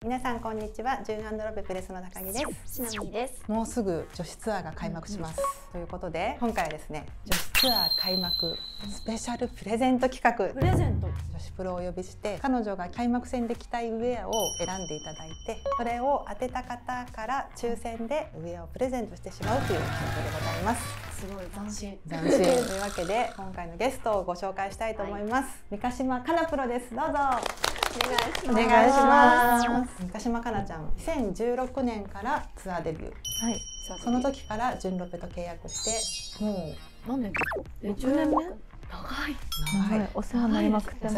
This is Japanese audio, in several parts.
皆さんこんにちは。ジューン&ロペプレスの高木です。 しなみです。 もうすぐ女子ツアーが開幕します。ということで今回はですね、女子ツアー開幕スペシャルプレゼント企画。 プレゼント。 女子プロをお呼びして彼女が開幕戦で着たいウェアを選んでいただいて、それを当てた方から抽選でウェアをプレゼントしてしまうという企画でございます。 すごい斬新。 斬新というわけで今回のゲストをご紹介したいと思います。三ヶ島かなプロです。どうぞ。お願いします。三ヶ島かなちゃん、2016年からツアーデビュー。 はい。 その時からジュンロペと契約して、もう何年？10年目？長い。 お世話になりまくってます。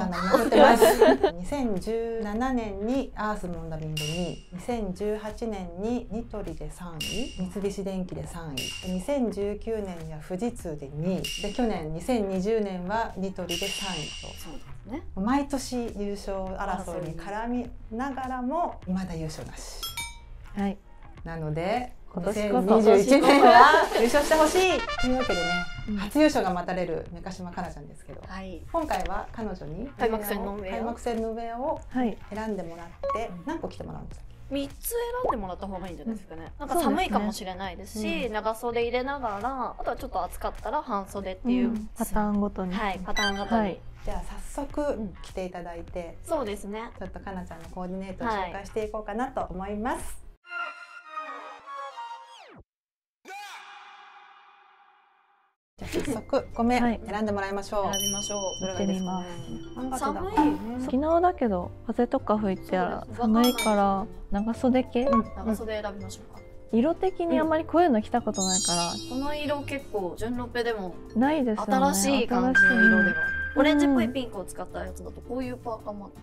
2017年にアースモンダミンで2位、2018年にニトリで3位、三菱電機で3位、2019年には富士通で2位で、去年2020年はニトリで3位と、 そうですね。 毎年優勝争いに絡みながらも未だ優勝なし。 はい。 なので今年こそ 2021年は優勝してほしいというわけでね、初優勝が待たれる三ヶ島かなちゃんですけど、今回は彼女に開幕戦のウェアを選んでもらって何個着てもらうんですか ？3つ選んでもらった方がいいんじゃないですかね。なんか寒いかもしれないですし、長袖入れながら、あとはちょっと暑かったら半袖っていうパターンごとに。 はい、パターンごとに。 じゃあ早速着ていただいて、 そうですね。 ちょっとかなちゃんのコーディネートを紹介していこうかなと思います。じゃあ早速5名選んでもらいましょう。 選びましょう。 どれがいいですかね。 寒い。 昨日だけど風とか吹いてら寒いから長袖系。 長袖選びましょうか。 色的にあんまりこういうの着たことないから。 この色結構ジュンロペでもないですよね。 新しい感じの色では。オレンジっぽいピンクを使ったやつだとこういうパーカーもあって、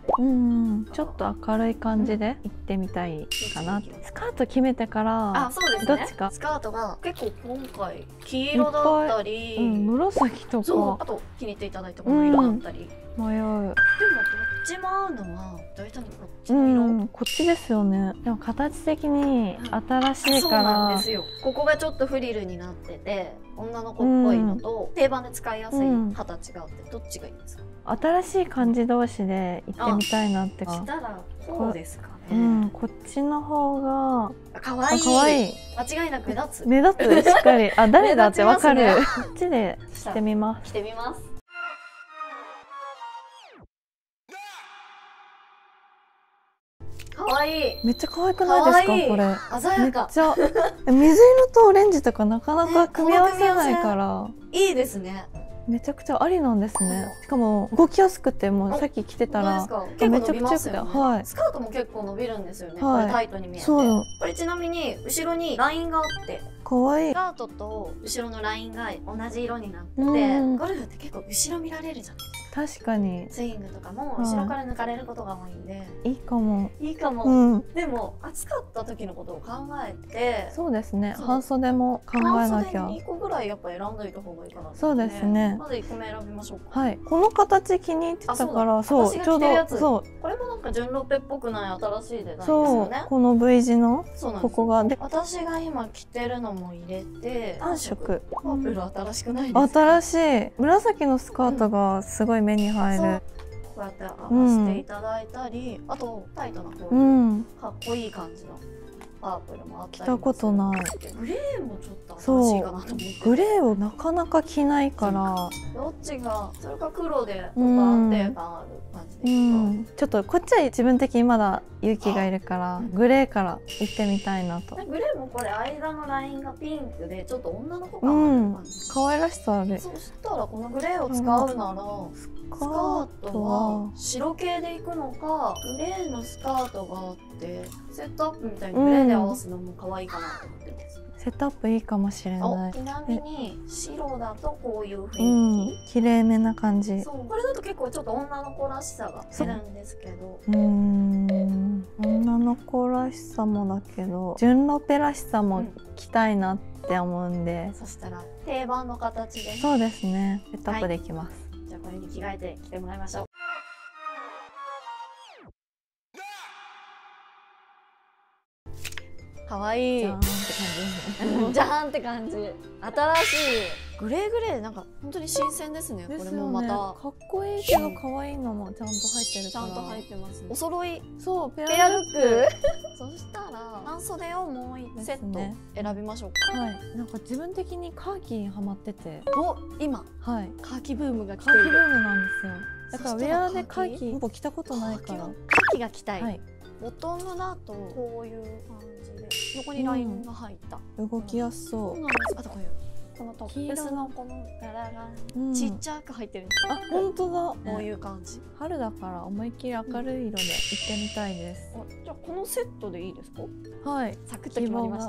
ちょっと明るい感じで行ってみたいかな。スカート決めてから、 そうですね、どっちか。スカートが結構今回黄色だったり、 紫とか、 あと気に入っていただいたこの色だったり、 迷う。でもどっちも合うのは大体こっちの色、 こっちですよね。でも形的に新しいから、 そうなんですよ。ここがちょっとフリルになってて女の子っぽいのと、定番で使いやすい形があって、どっちがいいですか？ 新しい感じ同士で行ってみたいなって。 したらこうですかね。 こっちの方が可愛い。 可愛い。 間違いなく目立つ。 目立つ、しっかり。誰だってわかる。こっちでしてみます。 してみます。可愛い。 めっちゃ可愛くないですかこれ？ 鮮やか。 めっちゃ水色とオレンジとかなかなか組み合わせないから。 いいですね。 めちゃくちゃありなんですね。しかも動きやすくて、もうさっき着てたらめちゃくちゃ良くて、はい。 スカートも結構伸びるんですよね。これタイトに見えて。これちなみに後ろにラインがあって、 可愛い。 スカートと後ろのラインが同じ色になって、ゴルフって結構後ろ見られるじゃないですか。 確かに。 スイングとかも後ろから抜かれることが多いんで、 いいかも。 いいかも。でも暑かった時のことを考えて、 そうですね。半袖も考えなきゃ。 2個ぐらいやっぱ選んどいた方がいいかな。 そうですね。 まず1個目選びましょうか。 はい。この形気に入ってたから、そうちょうどそう。 これもなんかジュンロペっぽくない新しいデザインですよね。 この V 字のここが。 私が今着てるのも入れて 3色。 パープル新しくないですか？ 新しい。紫のスカートがすごい目に入る。 こうやって合わせていただいたり、あとタイトなこういうかっこいい感じのパープルもあったり。 着たことない。 グレーもちょっと新しいかなと思って。 グレーをなかなか着ないから。 どっちがそれか黒でちょっと安定感ある感じですか？ ちょっとこっちは自分的にまだ勇気がいるからグレーから行ってみたいなと。 グレーもこれ間のラインがピンクでちょっと女の子感ある感じ。 可愛らしさある。 そしたらこのグレーを使うならスカートは白系でいくのか、グレーのスカートがあってセットアップみたいにグレーで合わすのも可愛いかなと思ってます。 セットアップいいかもしれない。 ちなみに白だとこういう雰囲気、 綺麗めな感じ。 そう、これだと結構ちょっと女の子らしさが出るんですけど、 女の子らしさもだけどジュンロペらしさも着たいなって思うんで、 そしたら定番の形で。 そうですね、セットアップできます。 じゃあこれに着替えて着てもらいましょう。可愛い。じゃーんって感じ。じゃーんって感じ。新しいグレーなんか本当に新鮮ですね。これもまたかっこいいけど可愛いのもちゃんと入ってるから。 ちゃんと入ってますね。お揃いそうペアルック。そしたら半袖をもう1セット選びましょうか。 はい。なんか自分的にカーキにハマってて。 お、今はい。 カーキブームが来カている。 ーキブームなんですよ。だからウェアでカーキほぼ着たことないから。 カーキが着たい。 はい。 ボトムだとこういう感じで横にラインが入った。 動きやすそそうう。 なんです。あとこういうこのトップスのこの柄がちっちゃく入ってるんです。 あ、本当だ。 こういう感じ。 春だから思いっきり明るい色で行ってみたいです。 じゃあこのセットでいいですか？ はい。 サクッと決まりました。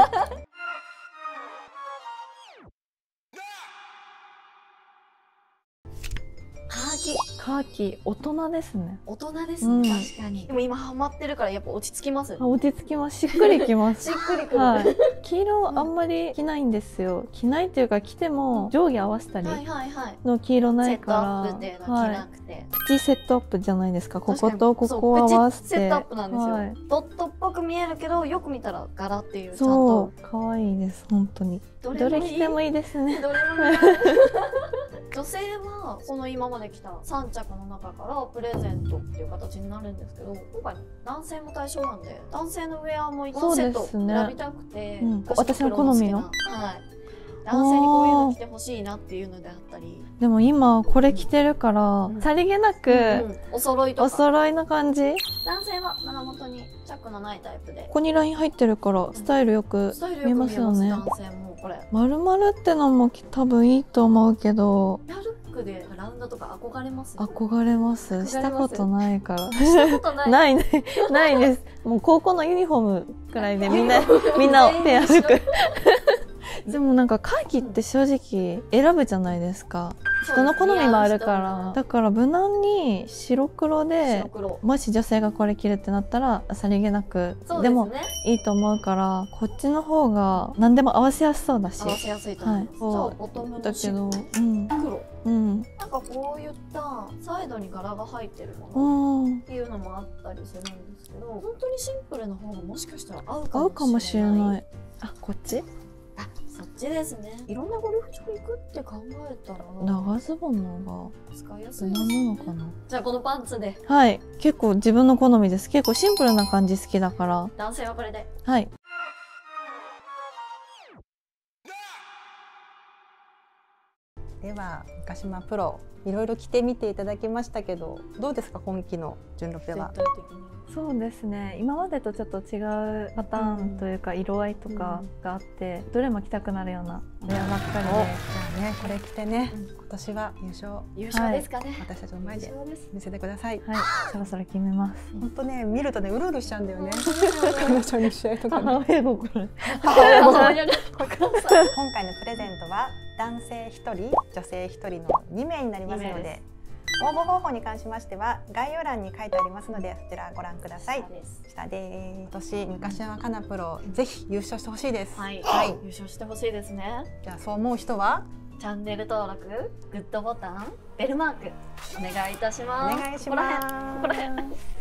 カーキ大人ですね。 大人ですね、確かに。でも今ハマってるからやっぱ落ち着きます。 落ち着きます。しっくりきます。 しっくりくる。 はい。黄色あんまり着ないんですよ。着ないっていうか着ても上下合わせたりの黄色ないから。 セットアップっていうのは着なくて。 プチセットアップじゃないですか。こことここを合わせて。 プチセットアップなんですよ。ドットっぽく見えるけどよく見たら柄っていうちゃんと。 そう、可愛いです本当に。どれ着てもいいですね。 どれもいい。女性はこの今まで来た3着の中からプレゼントっていう形になるんですけど、今回男性も対象なんで男性のウェアも1セット選びたくて、 私の好みの、 はい、男性にこういうの着てほしいなっていうのであったり。 でも今これ着てるからさりげなくお揃いとかお揃いな感じ。 男性は胸元にチャックのないタイプで、 ここにライン入ってるからスタイルよく見えますよね。 男性もこれ丸々ってのも多分いいと思うけど、 ペアルックでラウンドとか憧れます？ 憧れます。したことないから。 したことない。 ないね、ないです。もう高校のユニフォームくらいでみんなペアルック。でもなんかカーキって正直選ぶじゃないですか。人の好みもあるから。だから無難に白黒で、もし女性がこれ着るってなったらさりげなくでもいいと思うから、こっちの方が何でも合わせやすそうだし。 合わせやすいと思います。そうボトムだけど、 黒。なんかこういったサイドに柄が入ってるものっていうのもあったりするんですけど、本当にシンプルな方がもしかしたら合うかもしれない。あ、こっち？ あ、そっちですね。いろんなゴルフ場行くって考えたら長ズボンの方が使いやすい無難なのかな。 じゃあこのパンツで。 はい、結構自分の好みです。結構シンプルな感じ好きだから。 男性はこれで。 はい。 では三ヶ島プロいろいろ着てみていただきましたけど、どうですか今季の純ロペは。 全体的にそうですね、今までとちょっと違うパターンというか色合いとかがあって、どれも着たくなるようなウェアばっかりで、 じゃあねこれ着てね、今年は優勝ですかね。 私たちの前で見せてください。 はい、そろそろ決めます。 本当ね見るとねうるうるしちゃうんだよね。彼女の試合とかね。 母親心。 今回のプレゼントは男性1人女性1人の2名になりますので、応募方法に関しましては概要欄に書いてありますので、そちらご覧ください。下で今年三ヶ島かなプロぜひ優勝してほしいです。 はい、優勝してほしいですね。 じゃあそう思う人はチャンネル登録、グッドボタン、ベルマークお願いいたします。 お願いします。 ここら辺。